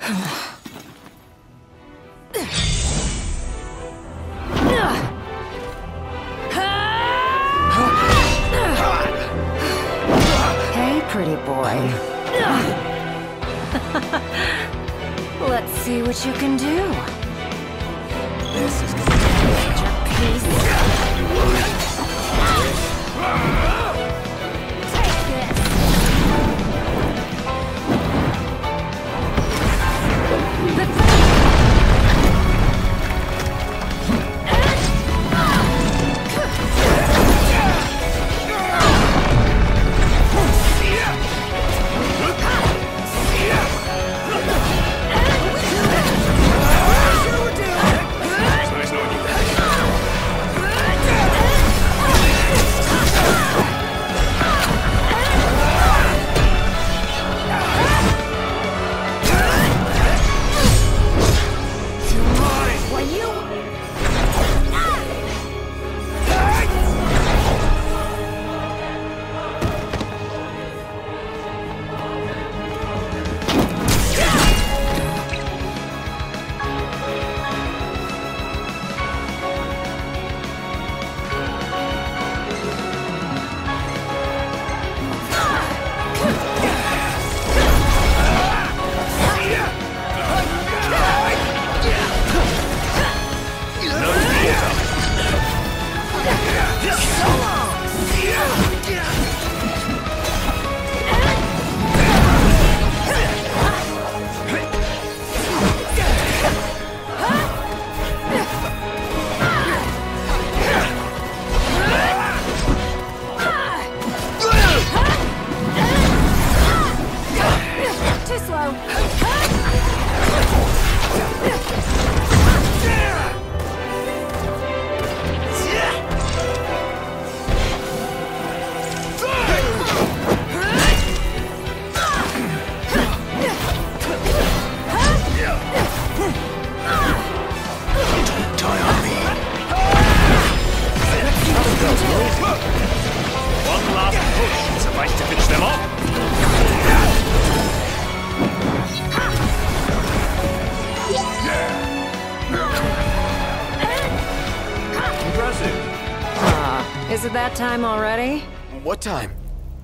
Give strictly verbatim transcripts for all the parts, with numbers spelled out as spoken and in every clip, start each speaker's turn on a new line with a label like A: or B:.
A: Hey, pretty boy. Let's see what you can do.
B: This is gonna be
A: Your piece. Take this. The Is it that time already?
B: What time?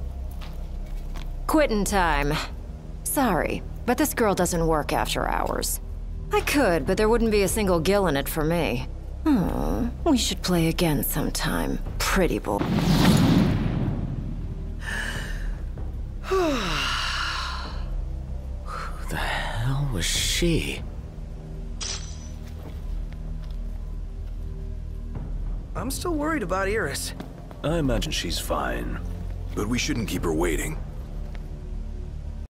A: Quitting time. Sorry, but this girl doesn't work after hours. I could, but there wouldn't be a single gill in it for me. Oh, we should play again sometime, pretty boy.
B: Who the hell was she?
C: I'm still worried about Iris.
D: I imagine she's fine.
E: But we shouldn't keep her waiting.